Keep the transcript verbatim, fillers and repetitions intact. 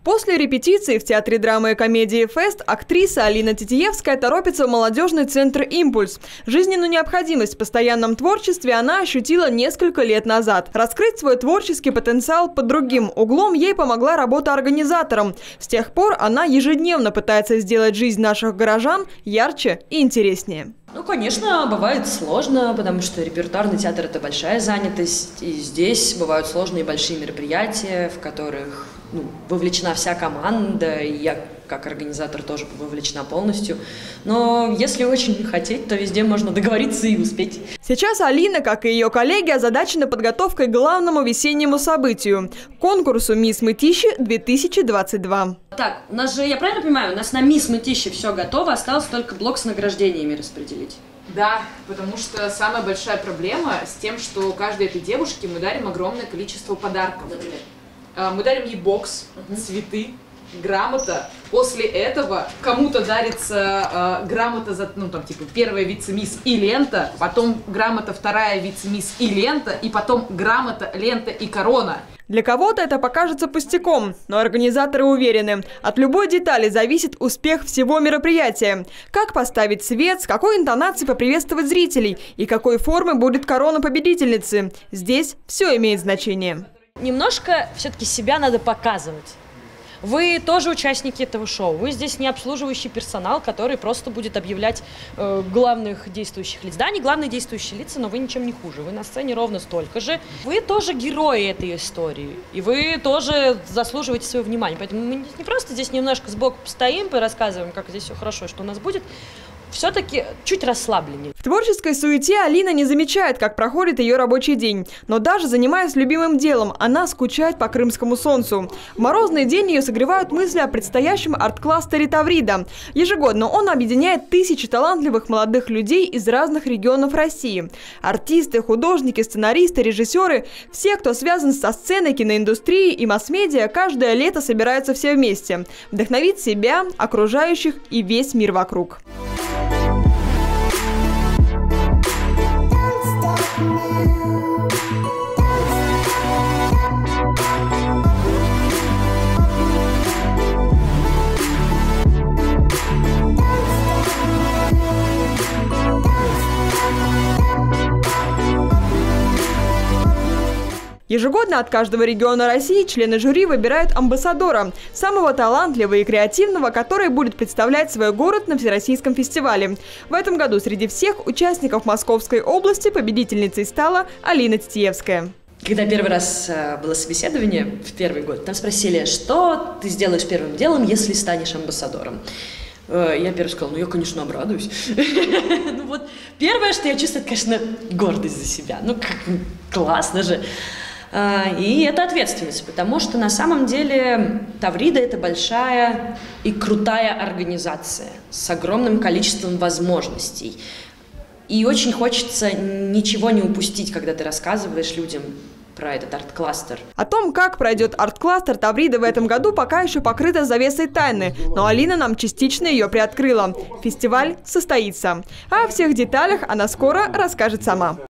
После репетиции в Театре драмы и комедии «Фест» актриса Алина Титиевская торопится в молодежный центр «Импульс». Жизненную необходимость в постоянном творчестве она ощутила несколько лет назад. Раскрыть свой творческий потенциал под другим углом ей помогла работа организатором. С тех пор она ежедневно пытается сделать жизнь наших горожан ярче и интереснее. Ну, конечно, бывает сложно, потому что репертуарный театр – это большая занятость, и здесь бывают сложные большие мероприятия, в которых ну, вовлечена вся команда, и я как организатор тоже вовлечена полностью. Но если очень хотеть, то везде можно договориться и успеть. Сейчас Алина, как и ее коллеги, озадачена подготовкой к главному весеннему событию – конкурсу «Мисс Мытищи-две тысячи двадцать два». Так, у нас же, я правильно понимаю, у нас на «Мисс Мытищи» все готово, осталось только блок с награждениями распределить. Да, потому что самая большая проблема с тем, что каждой этой девушке мы дарим огромное количество подарков. Например? Мы дарим ей бокс, угу. цветы, грамота. После этого кому-то дарится э, грамота за, ну там типа первая вице-мисс и лента, потом грамота вторая вице-мисс и лента, и потом грамота, лента и корона. Для кого-то это покажется пустяком, но организаторы уверены, от любой детали зависит успех всего мероприятия. Как поставить свет, с какой интонацией поприветствовать зрителей и какой формы будет корона победительницы. Здесь все имеет значение. Немножко все-таки себя надо показывать. Вы тоже участники этого шоу. Вы здесь не обслуживающий персонал, который просто будет объявлять э, главных действующих лиц. Да, не главные действующие лица, но вы ничем не хуже. Вы на сцене ровно столько же. Вы тоже герои этой истории. И вы тоже заслуживаете своего внимания. Поэтому мы не просто здесь немножко сбоку постоим и рассказываем, как здесь все хорошо, что у нас будет. Все-таки чуть расслабленнее. В творческой суете Алина не замечает, как проходит ее рабочий день. Но даже занимаясь любимым делом, она скучает по крымскому солнцу. В морозный день ее согревают мысли о предстоящем арт-кластере «Таврида». Ежегодно он объединяет тысячи талантливых молодых людей из разных регионов России. Артисты, художники, сценаристы, режиссеры – все, кто связан со сценой, киноиндустрией и масс-медиа, каждое лето собираются все вместе. Вдохновить себя, окружающих и весь мир вокруг. Ежегодно от каждого региона России члены жюри выбирают амбассадора, самого талантливого и креативного, который будет представлять свой город на Всероссийском фестивале. В этом году среди всех участников Московской области победительницей стала Алина Титиевская. Когда первый раз было собеседование, в первый год, там спросили, что ты сделаешь первым делом, если станешь амбассадором. Я первый сказала, ну я, конечно, обрадуюсь. Ну вот, первое, что я чувствую, это, конечно, гордость за себя. Ну как классно же. И это ответственность, потому что на самом деле Таврида – это большая и крутая организация с огромным количеством возможностей. И очень хочется ничего не упустить, когда ты рассказываешь людям про этот арт-кластер. О том, как пройдет арт-кластер Таврида в этом году, пока еще покрыта завесой тайны, но Алина нам частично ее приоткрыла. Фестиваль состоится. А о всех деталях она скоро расскажет сама.